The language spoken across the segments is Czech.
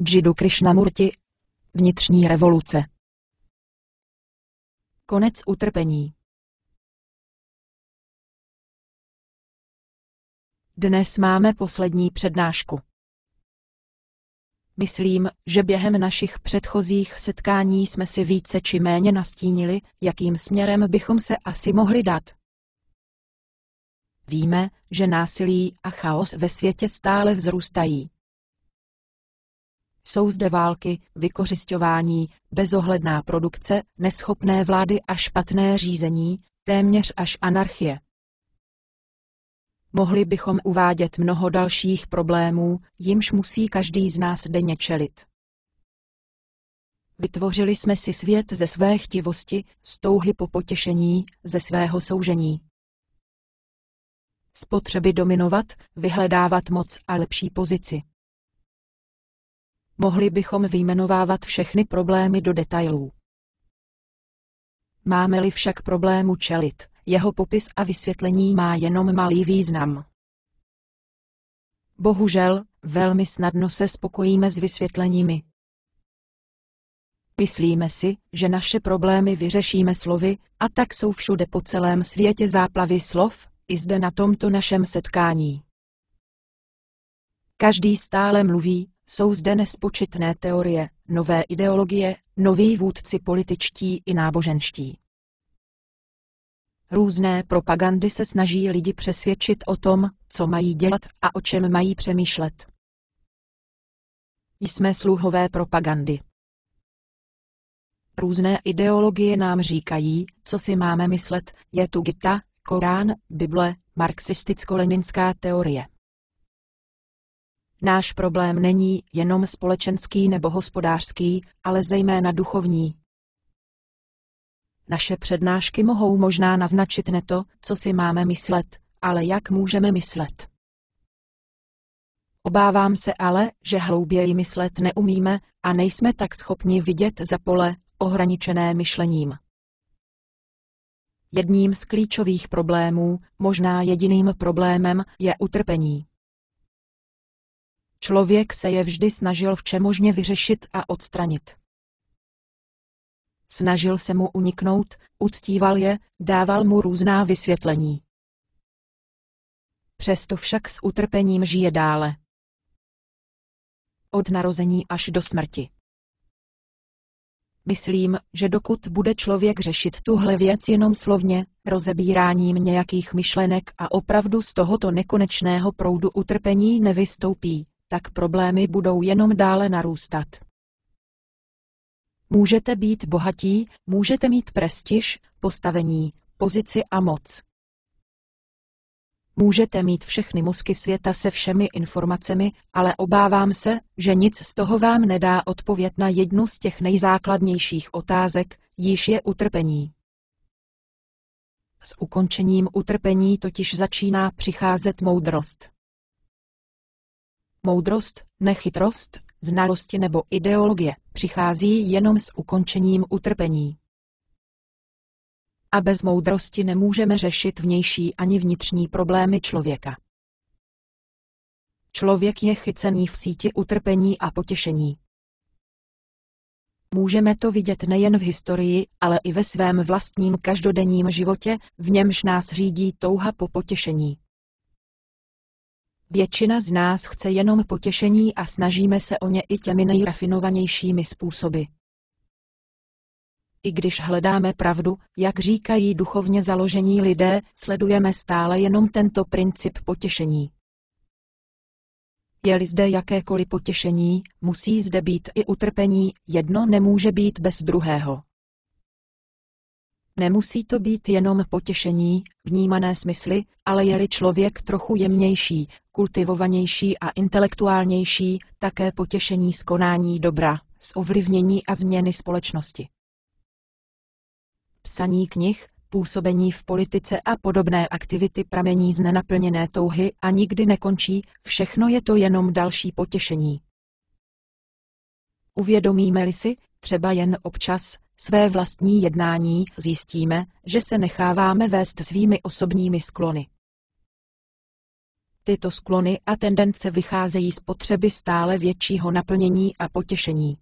Jiddu Krishnamurti. Vnitřní revoluce. Konec utrpení. Dnes máme poslední přednášku. Myslím, že během našich předchozích setkání jsme si více či méně nastínili, jakým směrem bychom se asi mohli dát. Víme, že násilí a chaos ve světě stále vzrůstají. Jsou zde války, vykořisťování, bezohledná produkce, neschopné vlády a špatné řízení, téměř až anarchie. Mohli bychom uvádět mnoho dalších problémů, jimž musí každý z nás denně čelit. Vytvořili jsme si svět ze své chtivosti, z touhy po potěšení, ze svého soužení. Z potřeby dominovat, vyhledávat moc a lepší pozici. Mohli bychom vyjmenovávat všechny problémy do detailů. Máme-li však problému čelit, jeho popis a vysvětlení má jenom malý význam. Bohužel, velmi snadno se spokojíme s vysvětleními. Myslíme si, že naše problémy vyřešíme slovy, a tak jsou všude po celém světě záplavy slov, i zde na tomto našem setkání. Každý stále mluví, jsou zde nespočetné teorie, nové ideologie, noví vůdci političtí i náboženští. Různé propagandy se snaží lidi přesvědčit o tom, co mají dělat a o čem mají přemýšlet. Jsme sluhové propagandy. Různé ideologie nám říkají, co si máme myslet, je tu Gita, Korán, Bible, marxisticko-leninská teorie. Náš problém není jenom společenský nebo hospodářský, ale zejména duchovní. Naše přednášky mohou možná naznačit ne to, co si máme myslet, ale jak můžeme myslet. Obávám se ale, že hlouběji myslet neumíme a nejsme tak schopni vidět za pole, ohraničené myšlením. Jedním z klíčových problémů, možná jediným problémem, je utrpení. Člověk se je vždy snažil všemožně vyřešit a odstranit. Snažil se mu uniknout, uctíval je, dával mu různá vysvětlení. Přesto však s utrpením žije dále. Od narození až do smrti. Myslím, že dokud bude člověk řešit tuhle věc jenom slovně, rozebíráním nějakých myšlenek a opravdu z tohoto nekonečného proudu utrpení nevystoupí, tak problémy budou jenom dále narůstat. Můžete být bohatí, můžete mít prestiž, postavení, pozici a moc. Můžete mít všechny mozky světa se všemi informacemi, ale obávám se, že nic z toho vám nedá odpověď na jednu z těch nejzákladnějších otázek, jíž je utrpení. S ukončením utrpení totiž začíná přicházet moudrost. Moudrost, nechytrost, znalosti nebo ideologie přichází jenom s ukončením utrpení. A bez moudrosti nemůžeme řešit vnější ani vnitřní problémy člověka. Člověk je chycený v síti utrpení a potěšení. Můžeme to vidět nejen v historii, ale i ve svém vlastním každodenním životě, v němž nás řídí touha po potěšení. Většina z nás chce jenom potěšení a snažíme se o ně i těmi nejrafinovanějšími způsoby. I když hledáme pravdu, jak říkají duchovně založení lidé, sledujeme stále jenom tento princip potěšení. Je-li zde jakékoliv potěšení, musí zde být i utrpení, jedno nemůže být bez druhého. Nemusí to být jenom potěšení, vnímané smysly, ale je-li člověk trochu jemnější, kultivovanější a intelektuálnější, také potěšení z konání dobra, z ovlivnění a změny společnosti. Psaní knih, působení v politice a podobné aktivity pramení z nenaplněné touhy a nikdy nekončí, všechno je to jenom další potěšení. Uvědomíme-li si, třeba jen občas, své vlastní jednání, zjistíme, že se necháváme vést svými osobními sklony. Tyto sklony a tendence vycházejí z potřeby stále většího naplnění a potěšení.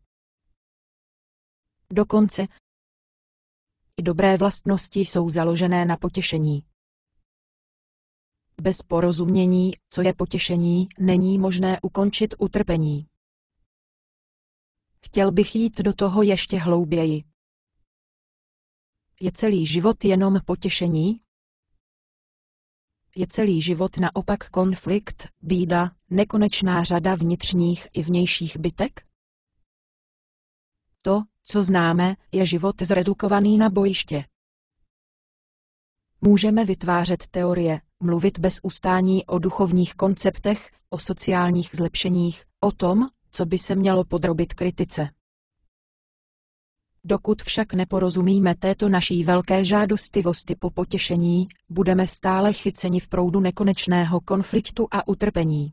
Dokonce i dobré vlastnosti jsou založené na potěšení. Bez porozumění, co je potěšení, není možné ukončit utrpení. Chtěl bych jít do toho ještě hlouběji. Je celý život jenom potěšení? Je celý život naopak konflikt, bída, nekonečná řada vnitřních i vnějších bitek? To, co známe, je život zredukovaný na bojiště. Můžeme vytvářet teorie, mluvit bez ustání o duchovních konceptech, o sociálních zlepšeních, o tom, co by se mělo podrobit kritice. Dokud však neporozumíme této naší velké žádostivosti po potěšení, budeme stále chyceni v proudu nekonečného konfliktu a utrpení.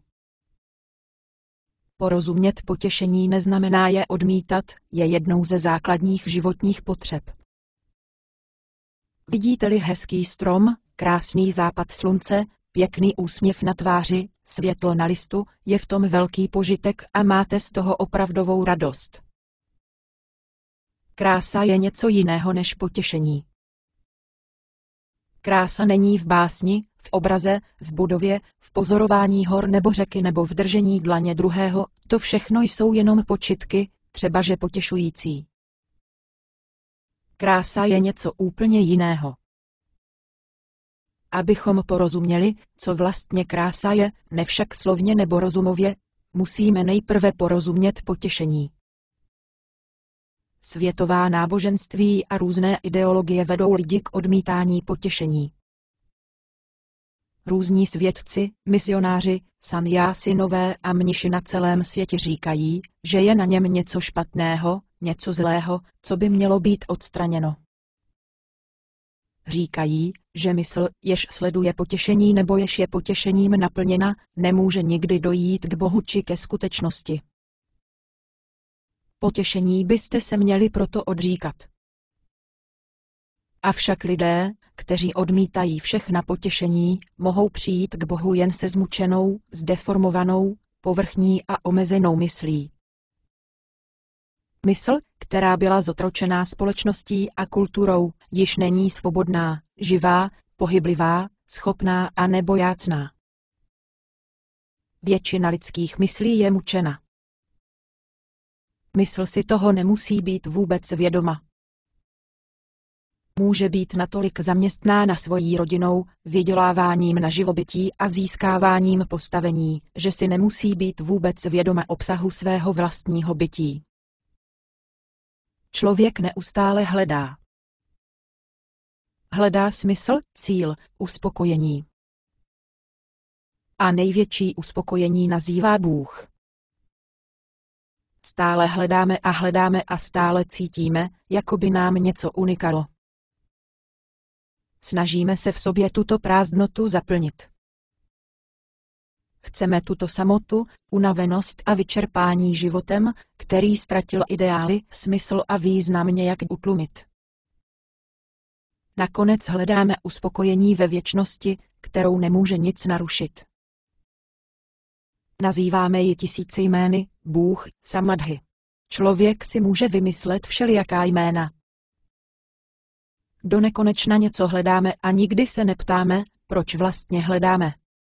Porozumět potěšení neznamená je odmítat, je jednou ze základních životních potřeb. Vidíte-li hezký strom, krásný západ slunce, pěkný úsměv na tváři, světlo na listu, je v tom velký požitek a máte z toho opravdovou radost. Krása je něco jiného než potěšení. Krása není v básni, v obraze, v budově, v pozorování hor nebo řeky nebo v držení dlaně druhého, to všechno jsou jenom počitky, třebaže potěšující. Krása je něco úplně jiného. Abychom porozuměli, co vlastně krása je, ne však slovně nebo rozumově, musíme nejprve porozumět potěšení. Světová náboženství a různé ideologie vedou lidi k odmítání potěšení. Různí svědci, misionáři, sanjásynové a mniši na celém světě říkají, že je na něm něco špatného, něco zlého, co by mělo být odstraněno. Říkají, že mysl, jež sleduje potěšení nebo jež je potěšením naplněna, nemůže nikdy dojít k Bohu či ke skutečnosti. Potěšení byste se měli proto odříkat. Avšak lidé, kteří odmítají všechna potěšení, mohou přijít k Bohu jen se zmučenou, zdeformovanou, povrchní a omezenou myslí. Mysl, která byla zotročená společností a kulturou, již není svobodná, živá, pohyblivá, schopná a nebojácná. Většina lidských myslí je mučena. Mysl si toho nemusí být vůbec vědoma. Může být natolik zaměstnána svojí rodinou, vyděláváním na živobytí a získáváním postavení, že si nemusí být vůbec vědoma obsahu svého vlastního bytí. Člověk neustále hledá. Hledá smysl, cíl, uspokojení. A největší uspokojení nazývá Bůh. Stále hledáme a stále cítíme, jako by nám něco unikalo. Snažíme se v sobě tuto prázdnotu zaplnit. Chceme tuto samotu, unavenost a vyčerpání životem, který ztratil ideály, smysl a význam nějak utlumit. Nakonec hledáme uspokojení ve věčnosti, kterou nemůže nic narušit. Nazýváme ji tisíci jmény, Bůh, samadhi. Člověk si může vymyslet všelijaká jména. Do nekonečna něco hledáme a nikdy se neptáme, proč vlastně hledáme.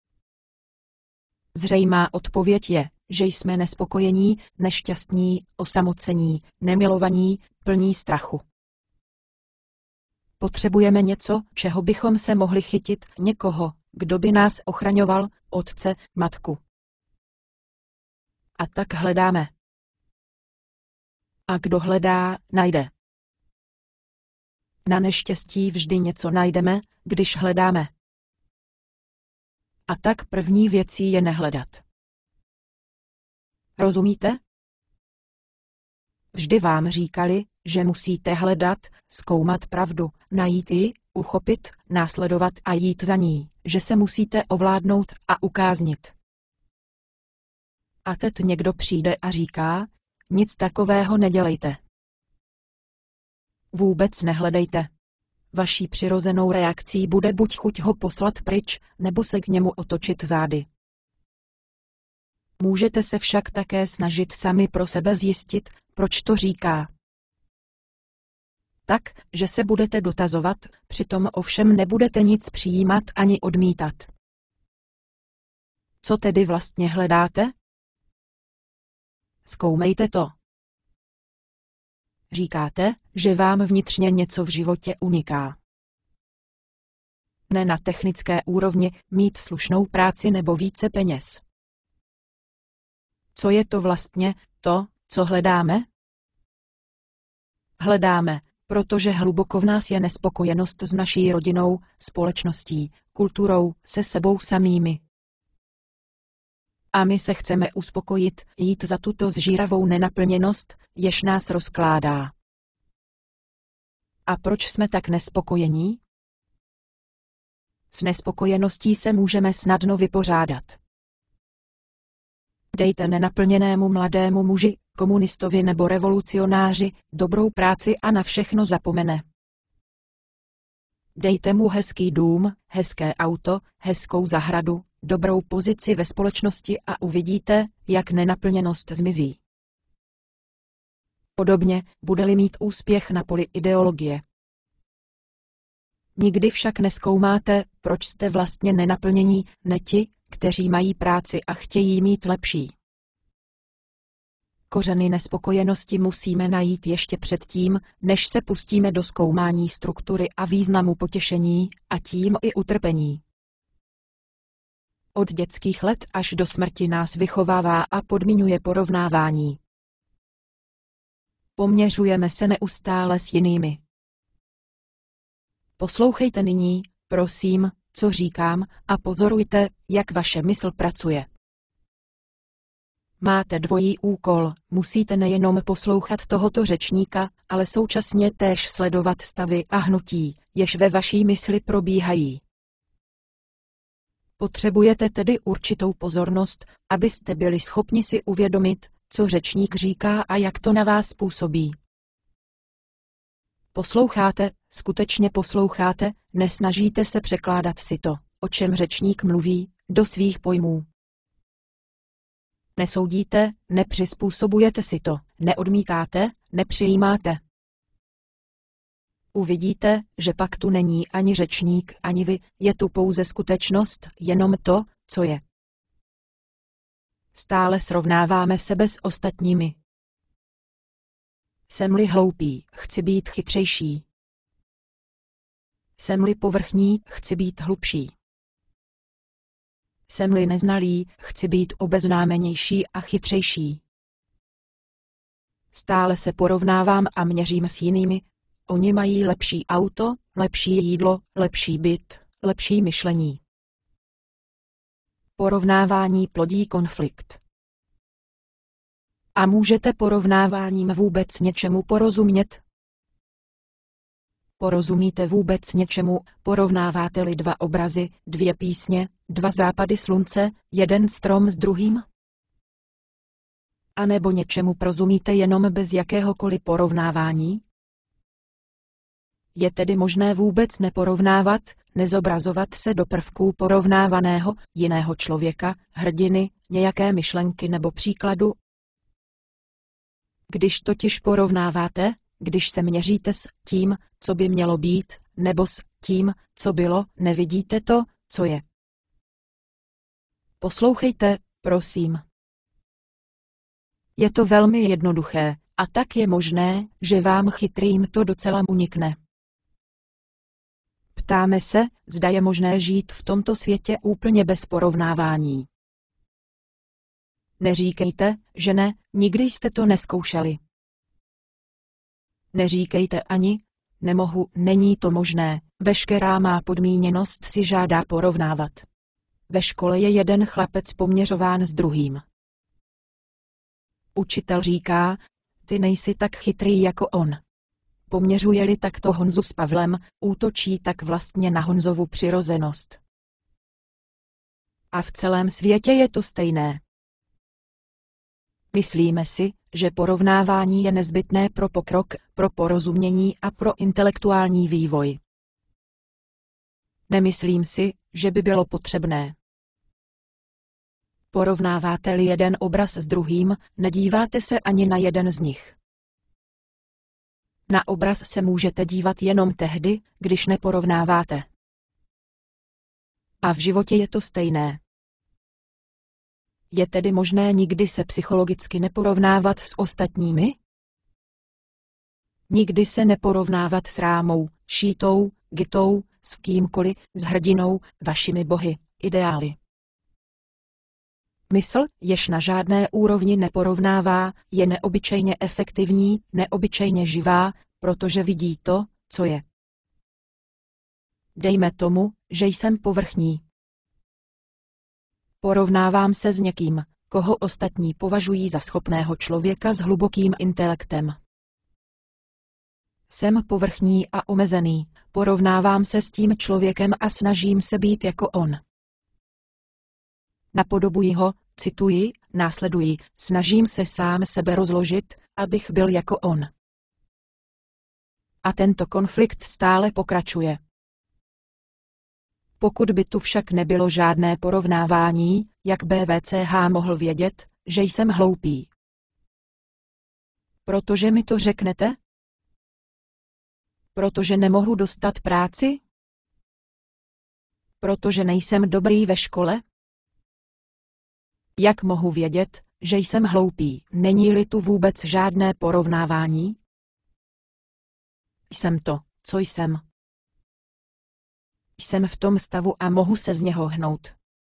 Zřejmá odpověď je, že jsme nespokojení, nešťastní, osamocení, nemilovaní, plní strachu. Potřebujeme něco, čeho bychom se mohli chytit, někoho, kdo by nás ochraňoval, otce, matku. A tak hledáme. A kdo hledá, najde. Na neštěstí vždy něco najdeme, když hledáme. A tak první věcí je nehledat. Rozumíte? Vždy vám říkali, že musíte hledat, zkoumat pravdu, najít ji, uchopit, následovat a jít za ní, že se musíte ovládnout a ukáznit. A teď někdo přijde a říká, nic takového nedělejte. Vůbec nehledejte. Vaší přirozenou reakcí bude buď chuť ho poslat pryč, nebo se k němu otočit zády. Můžete se však také snažit sami pro sebe zjistit, proč to říká. Tak, že se budete dotazovat, přitom ovšem nebudete nic přijímat ani odmítat. Co tedy vlastně hledáte? Zkoumejte to. Říkáte, že vám vnitřně něco v životě uniká. Ne na technické úrovni, mít slušnou práci nebo více peněz. Co je to vlastně, co hledáme? Hledáme, protože hluboko v nás je nespokojenost s naší rodinou, společností, kulturou, se sebou samými. A my se chceme uspokojit, jít za tuto zžíravou nenaplněnost, jež nás rozkládá. A proč jsme tak nespokojení? S nespokojeností se můžeme snadno vypořádat. Dejte nenaplněnému mladému muži, komunistovi nebo revolucionáři, dobrou práci a na všechno zapomene. Dejte mu hezký dům, hezké auto, hezkou zahradu, dobrou pozici ve společnosti a uvidíte, jak nenaplněnost zmizí. Podobně, bude-li mít úspěch na poli ideologie. Nikdy však nezkoumáte, proč jste vlastně nenaplnění, ne ti, kteří mají práci a chtějí mít lepší. Kořeny nespokojenosti musíme najít ještě předtím, než se pustíme do zkoumání struktury a významu potěšení, a tím i utrpení. Od dětských let až do smrti nás vychovává a podmiňuje porovnávání. Poměřujeme se neustále s jinými. Poslouchejte nyní, prosím, co říkám, a pozorujte, jak vaše mysl pracuje. Máte dvojí úkol, musíte nejenom poslouchat tohoto řečníka, ale současně též sledovat stavy a hnutí, jež ve vaší mysli probíhají. Potřebujete tedy určitou pozornost, abyste byli schopni si uvědomit, co řečník říká a jak to na vás působí. Posloucháte, skutečně posloucháte, nesnažíte se překládat si to, o čem řečník mluví, do svých pojmů. Nesoudíte, nepřizpůsobujete si to, neodmítáte, nepřijímáte. Uvidíte, že pak tu není ani řečník, ani vy, je tu pouze skutečnost, jenom to, co je. Stále srovnáváme sebe s ostatními. Jsem-li hloupý, chci být chytřejší. Jsem-li povrchní, chci být hlubší. Jsem-li neznalý, chci být obeznámenější a chytřejší. Stále se porovnávám a měřím s jinými. Oni mají lepší auto, lepší jídlo, lepší byt, lepší myšlení. Porovnávání plodí konflikt. A můžete porovnáváním vůbec něčemu porozumět? Porozumíte vůbec něčemu, porovnáváte-li dva obrazy, dvě písně, dva západy slunce, jeden strom s druhým? A nebo něčemu porozumíte jenom bez jakéhokoliv porovnávání? Je tedy možné vůbec neporovnávat, nezobrazovat se do prvků porovnávaného, jiného člověka, hrdiny, nějaké myšlenky nebo příkladu? Když totiž porovnáváte, když se měříte s tím, co by mělo být, nebo s tím, co bylo, nevidíte to, co je. Poslouchejte, prosím. Je to velmi jednoduché, a tak je možné, že vám chytrým to docela unikne. Ptáme se, zda je možné žít v tomto světě úplně bez porovnávání. Neříkejte, že ne, nikdy jste to neskoušeli. Neříkejte ani, nemohu, není to možné, veškerá má podmíněnost si žádá porovnávat. Ve škole je jeden chlapec poměřován s druhým. Učitel říká, ty nejsi tak chytrý jako on. Poměřuje-li takto Honzu s Pavlem, útočí tak vlastně na Honzovu přirozenost. A v celém světě je to stejné. Myslíme si, že porovnávání je nezbytné pro pokrok, pro porozumění a pro intelektuální vývoj. Nemyslím si, že by bylo potřebné. Porovnáváte-li jeden obraz s druhým, nedíváte se ani na jeden z nich. Na obraz se můžete dívat jenom tehdy, když neporovnáváte. A v životě je to stejné. Je tedy možné nikdy se psychologicky neporovnávat s ostatními? Nikdy se neporovnávat s Rámou, Šítou, Gitou, s kýmkoliv, s hrdinou, vašimi bohy, ideály. Mysl, jež na žádné úrovni neporovnává, je neobyčejně efektivní, neobyčejně živá, protože vidí to, co je. Dejme tomu, že jsem povrchní. Porovnávám se s někým, koho ostatní považují za schopného člověka s hlubokým intelektem. Jsem povrchní a omezený, porovnávám se s tím člověkem a snažím se být jako on. Napodobuji ho, cituji, následuji, snažím se sám sebe rozložit, abych byl jako on. A tento konflikt stále pokračuje. Pokud by tu však nebylo žádné porovnávání, jak BVCH mohl vědět, že jsem hloupý? Protože mi to řeknete? Protože nemohu dostat práci? Protože nejsem dobrý ve škole? Jak mohu vědět, že jsem hloupý, není-li tu vůbec žádné porovnávání? Jsem to, co jsem. Jsem v tom stavu a mohu se z něho hnout.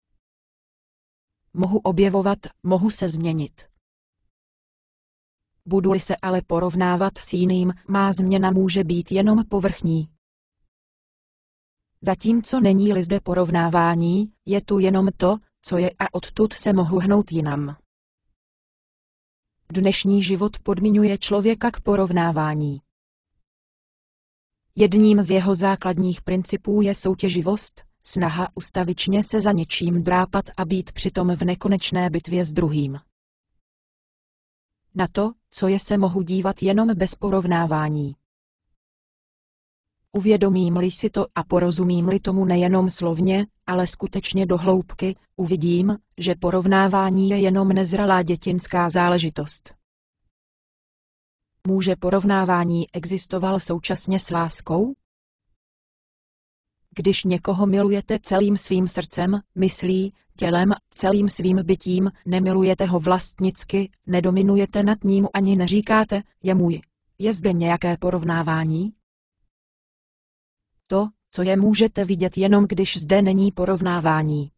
Mohu objevovat, mohu se změnit. Budu-li se ale porovnávat s jiným, má změna může být jenom povrchní. Zatímco není-li zde porovnávání, je tu jenom to, co je a odtud se mohu hnout jinam. Dnešní život podmiňuje člověka k porovnávání. Jedním z jeho základních principů je soutěživost, snaha ustavičně se za něčím drápat a být přitom v nekonečné bitvě s druhým. Na to, co je, se mohu dívat jenom bez porovnávání. Uvědomím-li si to a porozumím-li tomu nejenom slovně, ale skutečně do hloubky, uvidím, že porovnávání je jenom nezralá dětinská záležitost. Může porovnávání existoval současně s láskou? Když někoho milujete celým svým srdcem, myslí, tělem, celým svým bytím, nemilujete ho vlastnicky, nedominujete nad ním ani neříkáte, je můj. Je zde nějaké porovnávání? To, co je, můžete vidět jenom když zde není porovnávání.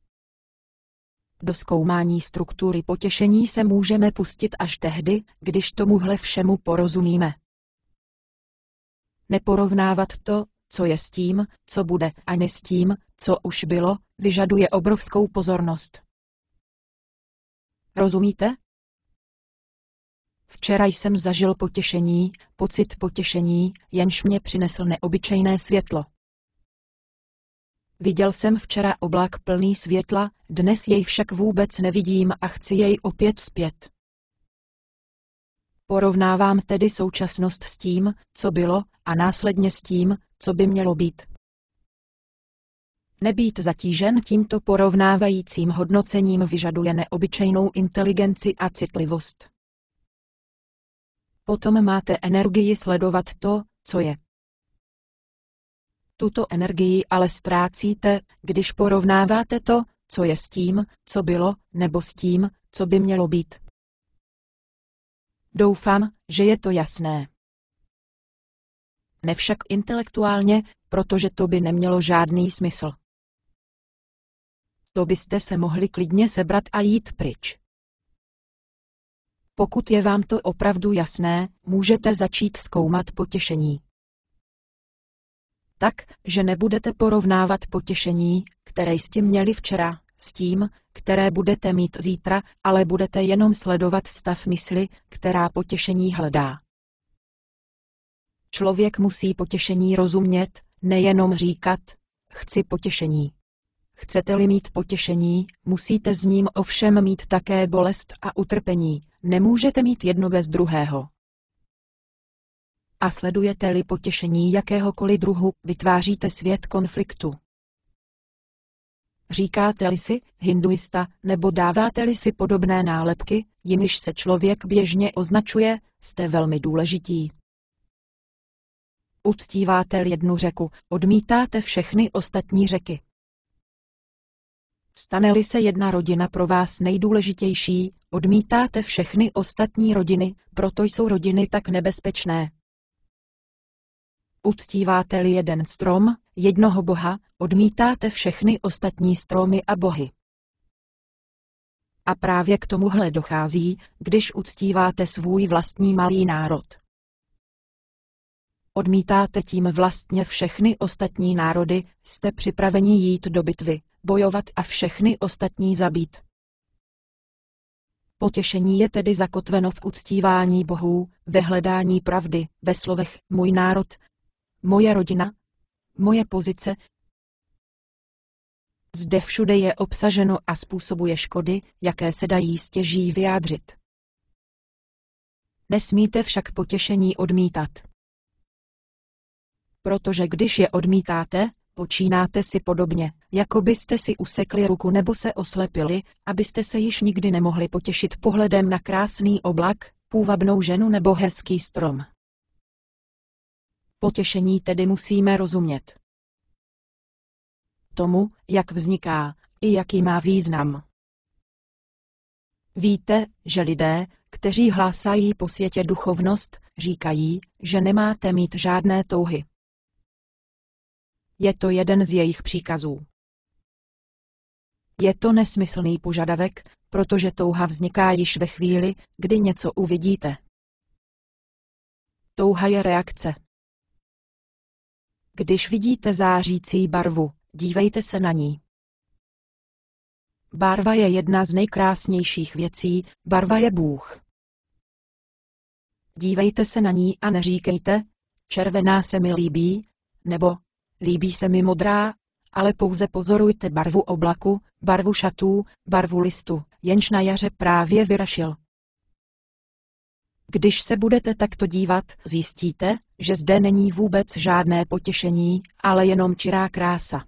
Do zkoumání struktury potěšení se můžeme pustit až tehdy, když tomuhle všemu porozumíme. Neporovnávat to, co je s tím, co bude, ani s tím, co už bylo, vyžaduje obrovskou pozornost. Rozumíte? Včera jsem zažil potěšení, pocit potěšení, jenž mě přinesl neobyčejné světlo. Viděl jsem včera oblak plný světla, dnes jej však vůbec nevidím a chci jej opět zpět. Porovnávám tedy současnost s tím, co bylo, a následně s tím, co by mělo být. Nebýt zatížen tímto porovnávajícím hodnocením vyžaduje neobyčejnou inteligenci a citlivost. Potom máte energii sledovat to, co je. Tuto energii ale ztrácíte, když porovnáváte to, co je s tím, co bylo, nebo s tím, co by mělo být. Doufám, že je to jasné. Nevšak intelektuálně, protože to by nemělo žádný smysl. To byste se mohli klidně sebrat a jít pryč. Pokud je vám to opravdu jasné, můžete začít zkoumat potěšení. Tak, že nebudete porovnávat potěšení, které jste měli včera, s tím, které budete mít zítra, ale budete jenom sledovat stav mysli, která potěšení hledá. Člověk musí potěšení rozumět, nejenom říkat, chci potěšení. Chcete-li mít potěšení, musíte s ním ovšem mít také bolest a utrpení, nemůžete mít jedno bez druhého. A sledujete-li potěšení jakéhokoliv druhu, vytváříte svět konfliktu. říkáte-li si hinduista nebo dáváte-li si podobné nálepky, jimiž se člověk běžně označuje, jste velmi důležití. Uctíváte-li jednu řeku, odmítáte všechny ostatní řeky. Stane-li se jedna rodina pro vás nejdůležitější, odmítáte všechny ostatní rodiny, proto jsou rodiny tak nebezpečné. Uctíváte-li jeden strom, jednoho boha, odmítáte všechny ostatní stromy a bohy. A právě k tomuhle dochází, když uctíváte svůj vlastní malý národ. Odmítáte tím vlastně všechny ostatní národy, jste připraveni jít do bitvy, bojovat a všechny ostatní zabít. Potěšení je tedy zakotveno v uctívání bohů, ve hledání pravdy, ve slovech můj národ, moje rodina, moje pozice. Zde všude je obsaženo a způsobuje škody, jaké se dají stěží vyjádřit. Nesmíte však potěšení odmítat. Protože když je odmítáte, počínáte si podobně, jako byste si usekli ruku nebo se oslepili, abyste se již nikdy nemohli potěšit pohledem na krásný oblak, půvabnou ženu nebo hezký strom. Potěšení tedy musíme rozumět tomu, jak vzniká, i jaký má význam. Víte, že lidé, kteří hlásají po světě duchovnost, říkají, že nemáte mít žádné touhy. Je to jeden z jejich příkazů. Je to nesmyslný požadavek, protože touha vzniká již ve chvíli, kdy něco uvidíte. Touha je reakce. Když vidíte zářící barvu, dívejte se na ní. Barva je jedna z nejkrásnějších věcí, barva je Bůh. Dívejte se na ní a neříkejte, červená se mi líbí, nebo líbí se mi modrá, ale pouze pozorujte barvu oblaku, barvu šatů, barvu listu, jenž na jaře právě vyrašil. Když se budete takto dívat, zjistíte, že zde není vůbec žádné potěšení, ale jenom čirá krása.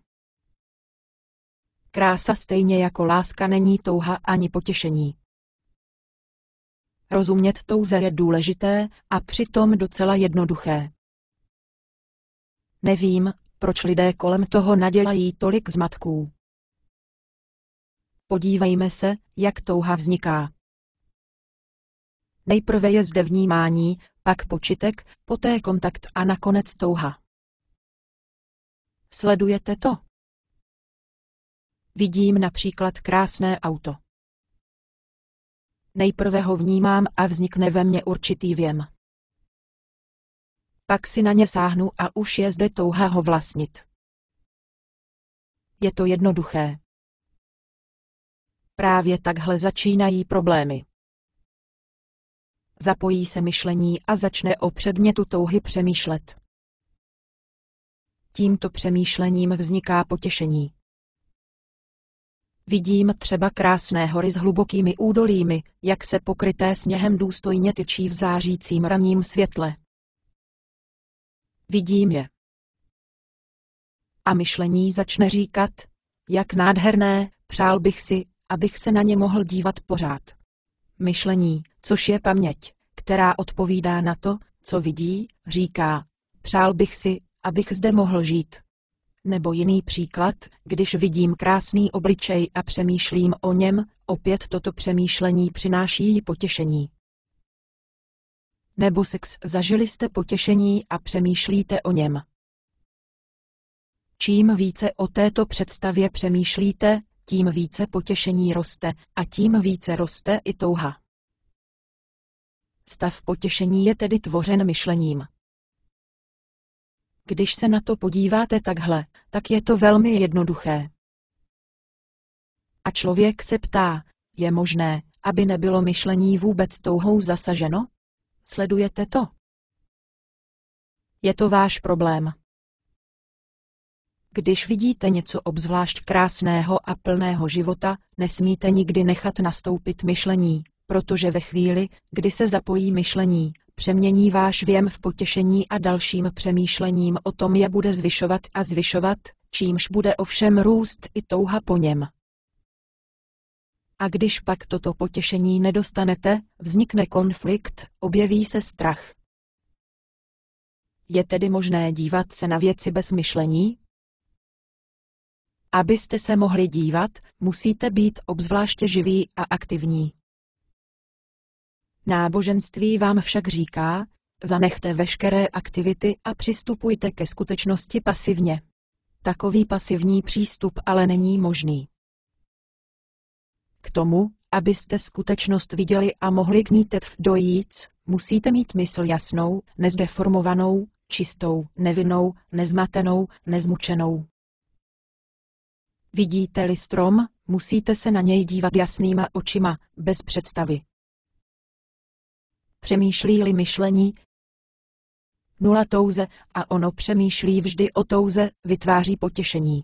Krása stejně jako láska není touha ani potěšení. Rozumět touze je důležité a přitom docela jednoduché. Nevím, proč lidé kolem toho nadělají tolik zmatků. Podívejme se, jak touha vzniká. Nejprve je zde vnímání, pak počitek, poté kontakt a nakonec touha. Sledujete to? Vidím například krásné auto. Nejprve ho vnímám a vznikne ve mně určitý věm. Pak si na ně sáhnu a už je zde touha ho vlastnit. Je to jednoduché. Právě takhle začínají problémy. Zapojí se myšlení a začne o předmětu touhy přemýšlet. Tímto přemýšlením vzniká potěšení. Vidím třeba krásné hory s hlubokými údolími, jak se pokryté sněhem důstojně tyčí v zářícím ranním světle. Vidím je. A myšlení začne říkat, jak nádherné, přál bych si, abych se na ně mohl dívat pořád. Myšlení, což je paměť, která odpovídá na to, co vidí, říká, přál bych si, abych zde mohl žít. Nebo jiný příklad, když vidím krásný obličej a přemýšlím o něm, opět toto přemýšlení přináší potěšení. Nebo sex, zažili jste potěšení a přemýšlíte o něm. Čím více o této představě přemýšlíte, tím více potěšení roste a tím více roste i touha. Stav potěšení je tedy tvořen myšlením. Když se na to podíváte takhle, tak je to velmi jednoduché. A člověk se ptá, je možné, aby nebylo myšlení vůbec touhou zasaženo? Sledujete to? Je to váš problém. Když vidíte něco obzvlášť krásného a plného života, nesmíte nikdy nechat nastoupit myšlení, protože ve chvíli, kdy se zapojí myšlení, přemění váš věm v potěšení a dalším přemýšlením o tom je bude zvyšovat a zvyšovat, čímž bude ovšem růst i touha po něm. A když pak toto potěšení nedostanete, vznikne konflikt, objeví se strach. Je tedy možné dívat se na věci bez myšlení? Abyste se mohli dívat, musíte být obzvláště živí a aktivní. Náboženství vám však říká, zanechte veškeré aktivity a přistupujte ke skutečnosti pasivně. Takový pasivní přístup ale není možný. K tomu, abyste skutečnost viděli a mohli k ní teprve dojít, musíte mít mysl jasnou, nezdeformovanou, čistou, nevinnou, nezmatenou, nezmučenou. Vidíte-li strom, musíte se na něj dívat jasnýma očima, bez představy. Přemýšlí-li myšlení, nula touze a ono přemýšlí vždy o touze, vytváří potěšení.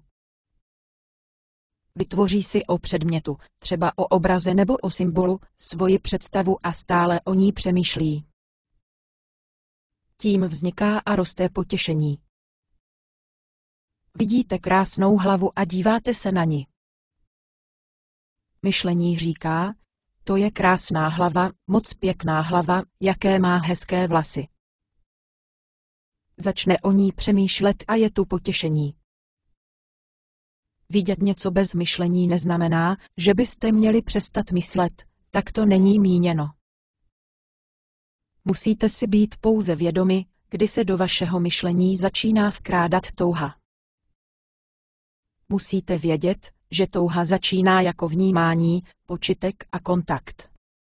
Vytvoří si o předmětu, třeba o obraze nebo o symbolu, svoji představu a stále o ní přemýšlí. Tím vzniká a roste potěšení. Vidíte krásnou hlavu a díváte se na ni. Myšlení říká, to je krásná hlava, moc pěkná hlava, jaké má hezké vlasy. Začne o ní přemýšlet a je tu potěšení. Vidět něco bez myšlení neznamená, že byste měli přestat myslet, tak to není míněno. Musíte si být pouze vědomi, kdy se do vašeho myšlení začíná vkrádat touha. Musíte vědět, že touha začíná jako vnímání, počitek a kontakt.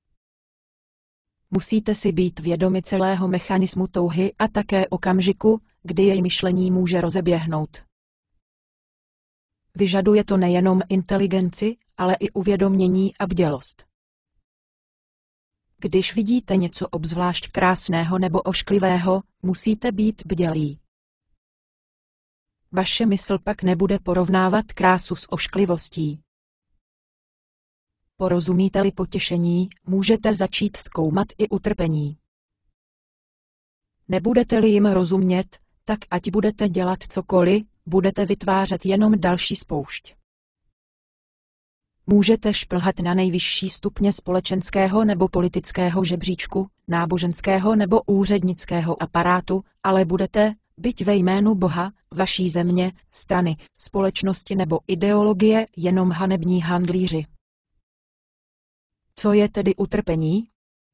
Musíte si být vědomi celého mechanismu touhy a také okamžiku, kdy jej myšlení může rozeběhnout. Vyžaduje to nejenom inteligenci, ale i uvědomění a bdělost. Když vidíte něco obzvlášť krásného nebo ošklivého, musíte být bdělí. Vaše mysl pak nebude porovnávat krásu s ošklivostí. Porozumíte-li potěšení, můžete začít zkoumat i utrpení. Nebudete-li jim rozumět, tak ať budete dělat cokoliv, budete vytvářet jenom další spoušť. Můžete šplhat na nejvyšší stupně společenského nebo politického žebříčku, náboženského nebo úřednického aparátu, ale budete, byť ve jménu Boha, vaší země, strany, společnosti nebo ideologie, jenom hanební handlíři. Co je tedy utrpení?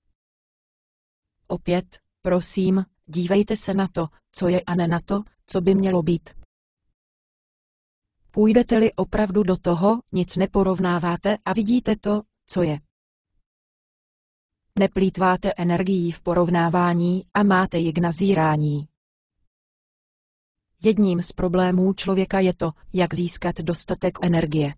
Opět, prosím, dívejte se na to, co je a ne na to, co by mělo být. Půjdete-li opravdu do toho, nic neporovnáváte a vidíte to, co je. Neplýtváte energií v porovnávání a máte ji k nazírání. Jedním z problémů člověka je to, jak získat dostatek energie.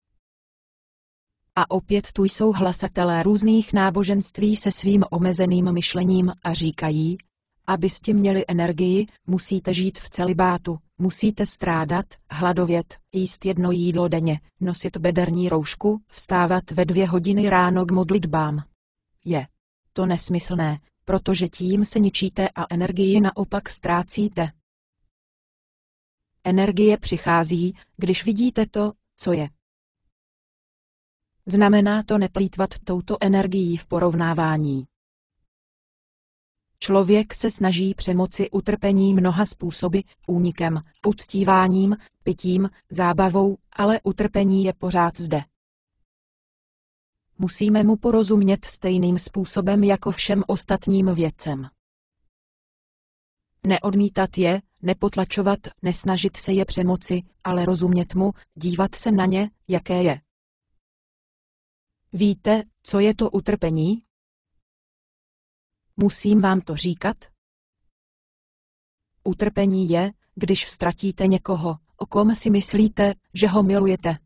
A opět tu jsou hlasatelé různých náboženství se svým omezeným myšlením a říkají, abyste měli energii, musíte žít v celibátu, musíte strádat, hladovět, jíst jedno jídlo denně, nosit bederní roušku, vstávat ve 2 hodiny ráno k modlitbám. Je to nesmyslné, protože tím se ničíte a energii naopak ztrácíte. Energie přichází, když vidíte to, co je. Znamená to neplýtvat touto energií v porovnávání. Člověk se snaží přemoci utrpení mnoha způsoby, únikem, uctíváním, pitím, zábavou, ale utrpení je pořád zde. Musíme mu porozumět stejným způsobem jako všem ostatním věcem. Neodmítat je, nepotlačovat, nesnažit se je přemoci, ale rozumět mu, dívat se na ně, jaké je. Víte, co je to utrpení? Musím vám to říkat? Utrpení je, když ztratíte někoho, o kom si myslíte, že ho milujete.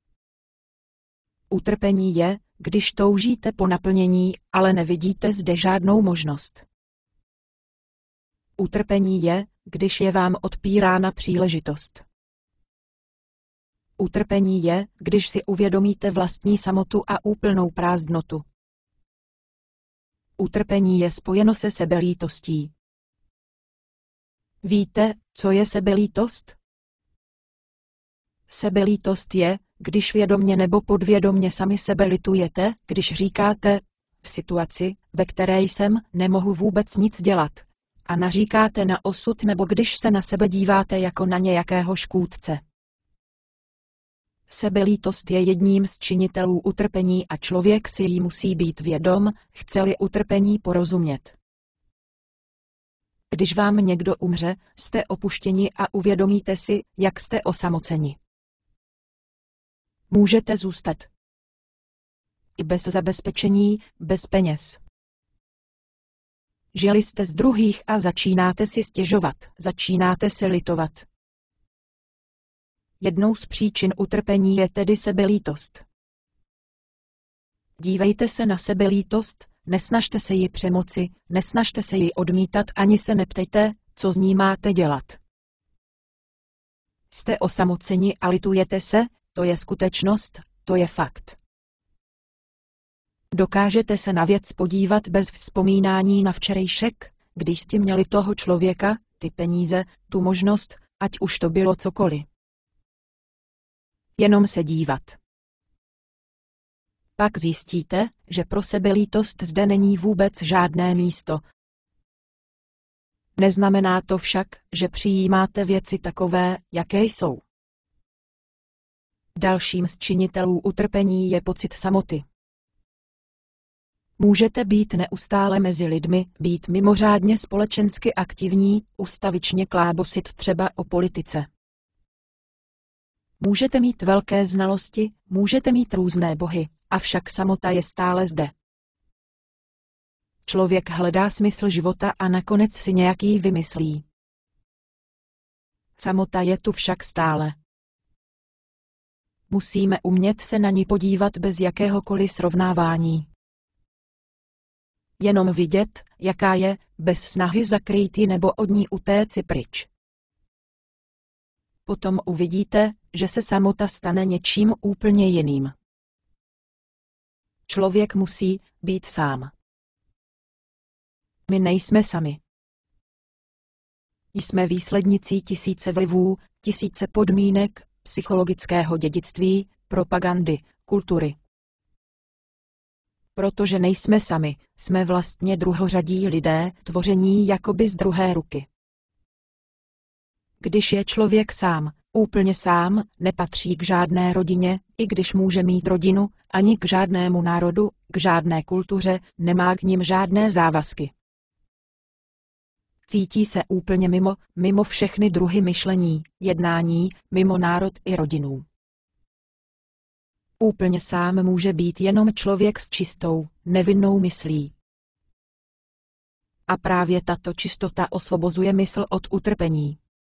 Utrpení je, když toužíte po naplnění, ale nevidíte zde žádnou možnost. Utrpení je, když je vám odpírána příležitost. Utrpení je, když si uvědomíte vlastní samotu a úplnou prázdnotu. Utrpení je spojeno se sebelítostí. Víte, co je sebelítost? Sebelítost je, když vědomně nebo podvědomně sami sebe litujete, když říkáte, v situaci, ve které jsem, nemohu vůbec nic dělat, a naříkáte na osud, nebo když se na sebe díváte jako na nějakého škůdce. Sebelítost je jedním z činitelů utrpení a člověk si jí musí být vědom, chce-li utrpení porozumět. Když vám někdo umře, jste opuštěni a uvědomíte si, jak jste osamoceni. Můžete zůstat i bez zabezpečení, bez peněz. Žili jste z druhých a začínáte si stěžovat, začínáte se litovat. Jednou z příčin utrpení je tedy sebelítost. Dívejte se na sebelítost, nesnažte se ji přemoci, nesnažte se ji odmítat, ani se neptejte, co z ní máte dělat. Jste osamoceni a litujete se, to je skutečnost, to je fakt. Dokážete se na věc podívat bez vzpomínání na včerejšek, když jste měli toho člověka, ty peníze, tu možnost, ať už to bylo cokoliv. Jenom se dívat. Pak zjistíte, že pro sebelítost zde není vůbec žádné místo. Neznamená to však, že přijímáte věci takové, jaké jsou. Dalším z činitelů utrpení je pocit samoty. Můžete být neustále mezi lidmi, být mimořádně společensky aktivní, ustavičně klábosit třeba o politice. Můžete mít velké znalosti, můžete mít různé bohy, avšak samota je stále zde. Člověk hledá smysl života a nakonec si nějaký vymyslí. Samota je tu však stále. Musíme umět se na ní podívat bez jakéhokoliv srovnávání. Jenom vidět, jaká je, bez snahy zakrýt ji nebo od ní utéci pryč. Potom uvidíte, že se samota stane něčím úplně jiným. Člověk musí být sám. My nejsme sami. Jsme výslednicí tisíce vlivů, tisíce podmínek, psychologického dědictví, propagandy, kultury. Protože nejsme sami, jsme vlastně druhořadí lidé, tvoření jakoby z druhé ruky. Když je člověk sám, úplně sám, nepatří k žádné rodině, i když může mít rodinu, ani k žádnému národu, k žádné kultuře, nemá k nim žádné závazky. Cítí se úplně mimo všechny druhy myšlení, jednání, mimo národ i rodinu. Úplně sám může být jenom člověk s čistou, nevinnou myslí. A právě tato čistota osvobozuje mysl od utrpení.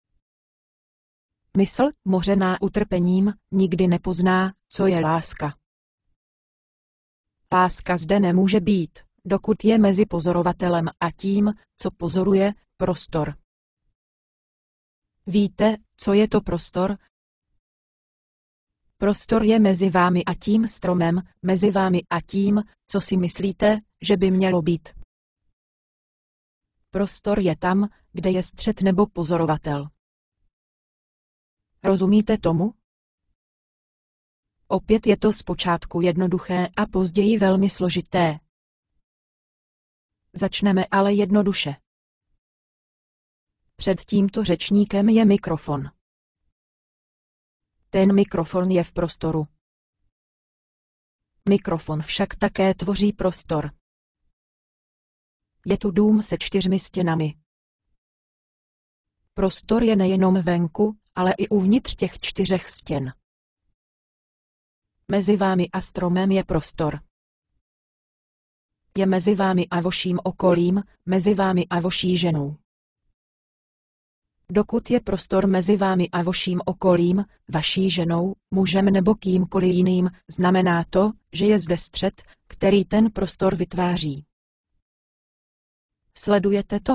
Mysl, mořená utrpením, nikdy nepozná, co je láska. Láska zde nemůže být, dokud je mezi pozorovatelem a tím, co pozoruje, prostor. Víte, co je to prostor? Prostor je mezi vámi a tím stromem, mezi vámi a tím, co si myslíte, že by mělo být. Prostor je tam, kde je střed nebo pozorovatel. Rozumíte tomu? Opět je to zpočátku jednoduché a později velmi složité. Začneme ale jednoduše. Před tímto řečníkem je mikrofon. Ten mikrofon je v prostoru. Mikrofon však také tvoří prostor. Je tu dům se 4 stěnami. Prostor je nejenom venku, ale i uvnitř těch 4 stěn. Mezi vámi a stromem je prostor. Je mezi vámi a vaším okolím, mezi vámi a vaší ženou. Dokud je prostor mezi vámi a vaším okolím, vaší ženou, mužem nebo kýmkoliv jiným, znamená to, že je zde střed, který ten prostor vytváří. Sledujete to?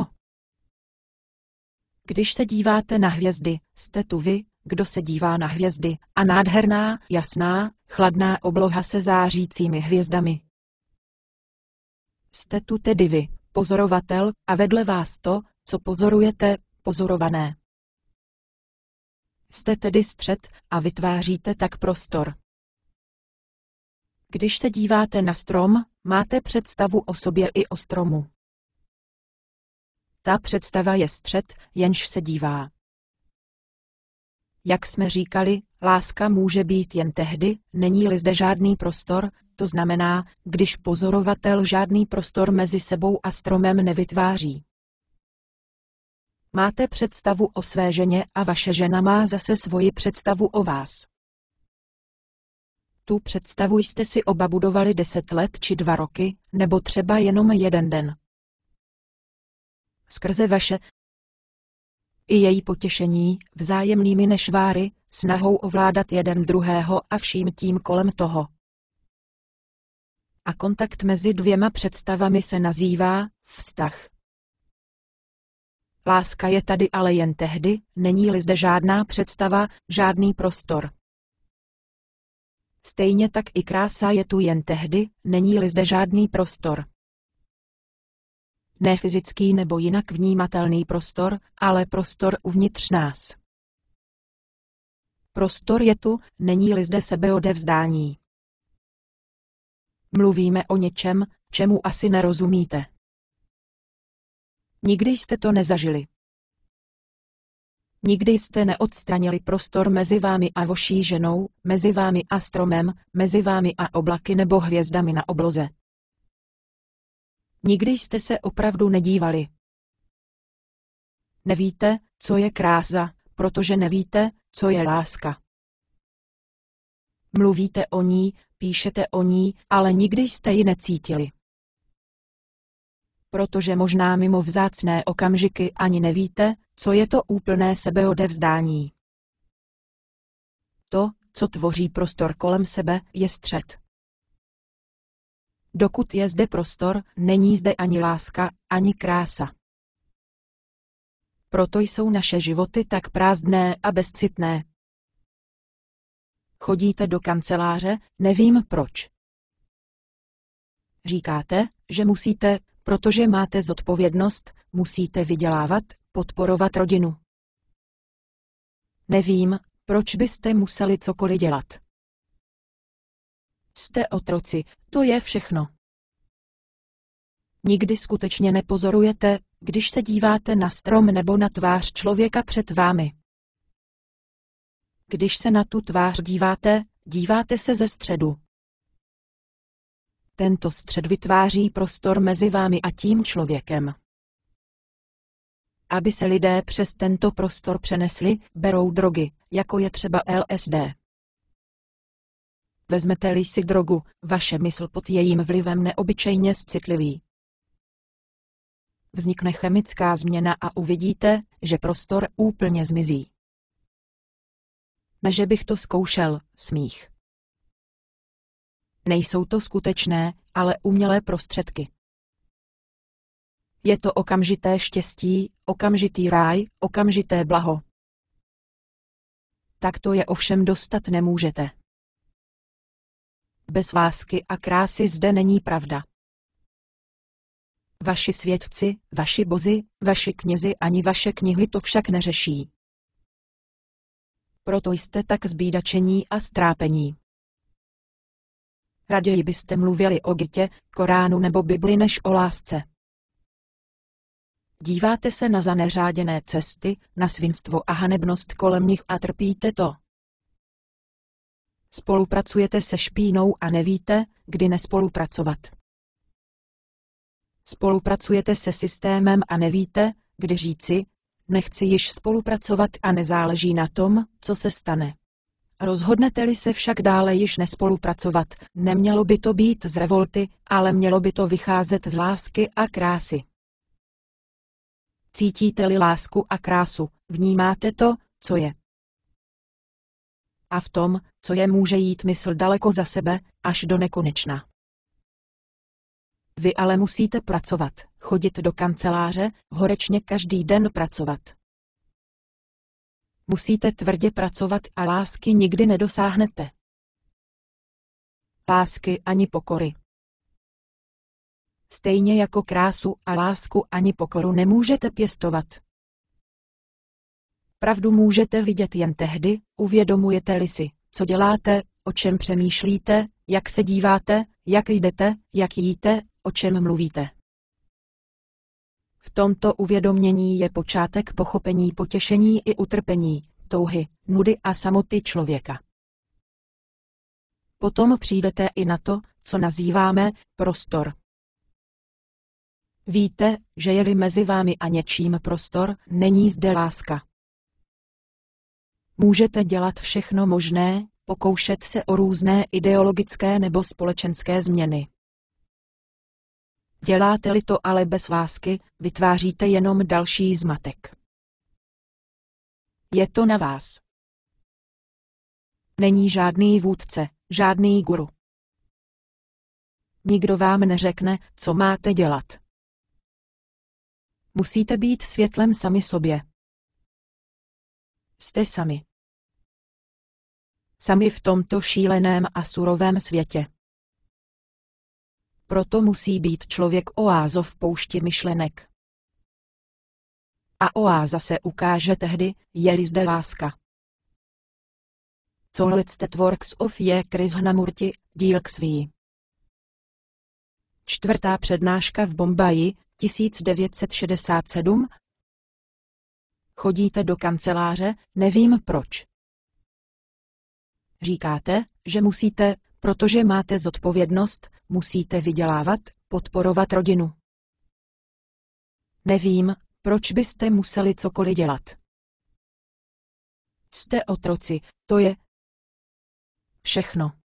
Když se díváte na hvězdy, jste tu vy, kdo se dívá na hvězdy, a nádherná, jasná, chladná obloha se zářícími hvězdami. Jste tu tedy vy, pozorovatel, a vedle vás to, co pozorujete, pozorované. Jste tedy střed a vytváříte tak prostor. Když se díváte na strom, máte představu o sobě i o stromu. Ta představa je střed, jenž se dívá. Jak jsme říkali, láska může být jen tehdy, není-li zde žádný prostor, to znamená, když pozorovatel žádný prostor mezi sebou a stromem nevytváří. Máte představu o své ženě a vaše žena má zase svoji představu o vás. Tu představu jste si oba budovali 10 let či 2 roky, nebo třeba jenom 1 den. Skrze vaše i její potěšení, vzájemnými nešváry, snahou ovládat jeden druhého a vším tím kolem toho. A kontakt mezi 2 představami se nazývá vztah. Láska je tady ale jen tehdy, není-li zde žádná představa, žádný prostor. Stejně tak i krása je tu jen tehdy, není-li zde žádný prostor. Ne fyzický nebo jinak vnímatelný prostor, ale prostor uvnitř nás. Prostor je tu, není-li zde sebeodevzdání. Mluvíme o něčem, čemu asi nerozumíte. Nikdy jste to nezažili. Nikdy jste neodstranili prostor mezi vámi a vaší ženou, mezi vámi a stromem, mezi vámi a oblaky nebo hvězdami na obloze. Nikdy jste se opravdu nedívali. Nevíte, co je krása, protože nevíte, co je láska. Mluvíte o ní, píšete o ní, ale nikdy jste ji necítili. Protože možná mimo vzácné okamžiky ani nevíte, co je to úplné sebeodevzdání. To, co tvoří prostor kolem sebe, je střed. Dokud je zde prostor, není zde ani láska, ani krása. Proto jsou naše životy tak prázdné a bezcitné. Chodíte do kanceláře, nevím proč. Říkáte, že musíte, protože máte zodpovědnost, musíte vydělávat, podporovat rodinu. Nevím, proč byste museli cokoliv dělat. Jste otroci, to je všechno. Nikdy skutečně nepozorujete, když se díváte na strom nebo na tvář člověka před vámi. Když se na tu tvář díváte, díváte se ze středu. Tento střed vytváří prostor mezi vámi a tím člověkem. Aby se lidé přes tento prostor přenesli, berou drogy, jako je třeba LSD. Vezmete-li si drogu, vaše mysl pod jejím vlivem neobyčejně zcitliví. Vznikne chemická změna a uvidíte, že prostor úplně zmizí. Ne, že bych to zkoušel, smích. Nejsou to skutečné, ale umělé prostředky. Je to okamžité štěstí, okamžitý ráj, okamžité blaho. Tak to je ovšem dostat nemůžete. Bez lásky a krásy zde není pravda. Vaši svědci, vaši bozi, vaši knězi ani vaše knihy to však neřeší. Proto jste tak zbídačení a strápení. Raději byste mluvili o Gitě, Koránu nebo Bibli než o lásce. Díváte se na zaneřáděné cesty, na svinstvo a hanebnost kolem nich a trpíte to. Spolupracujete se špínou a nevíte, kdy nespolupracovat. Spolupracujete se systémem a nevíte, kdy říci, nechci již spolupracovat a nezáleží na tom, co se stane. Rozhodnete-li se však dále již nespolupracovat, nemělo by to být z revolty, ale mělo by to vycházet z lásky a krásy. Cítíte-li lásku a krásu, vnímáte to, co je. A v tom, co je, může jít mysl daleko za sebe, až do nekonečna. Vy ale musíte pracovat, chodit do kanceláře, horečně každý den pracovat. Musíte tvrdě pracovat a lásky nikdy nedosáhnete. Lásky ani pokory. Stejně jako krásu a lásku ani pokoru nemůžete pěstovat. Pravdu můžete vidět jen tehdy, uvědomujete-li si, co děláte, o čem přemýšlíte, jak se díváte, jak jdete, jak jíte, o čem mluvíte. V tomto uvědomění je počátek pochopení potěšení i utrpení, touhy, nudy a samoty člověka. Potom přijdete i na to, co nazýváme prostor. Víte, že je-li mezi vámi a něčím prostor, není zde láska. Můžete dělat všechno možné, pokoušet se o různé ideologické nebo společenské změny. Děláte-li to ale bez lásky, vytváříte jenom další zmatek. Je to na vás. Není žádný vůdce, žádný guru. Nikdo vám neřekne, co máte dělat. Musíte být světlem sami sobě. Jste sami. Sami v tomto šíleném a surovém světě. Proto musí být člověk oázou v poušti myšlenek. A oáza se ukáže tehdy, je-li zde láska. Co Let's Works of je Krishnamurti, díl Ksví. 4. přednáška v Bombaji, 1967. Chodíte do kanceláře, nevím proč. Říkáte, že musíte, protože máte zodpovědnost, musíte vydělávat, podporovat rodinu. Nevím, proč byste museli cokoliv dělat. Jste otroci, to je všechno.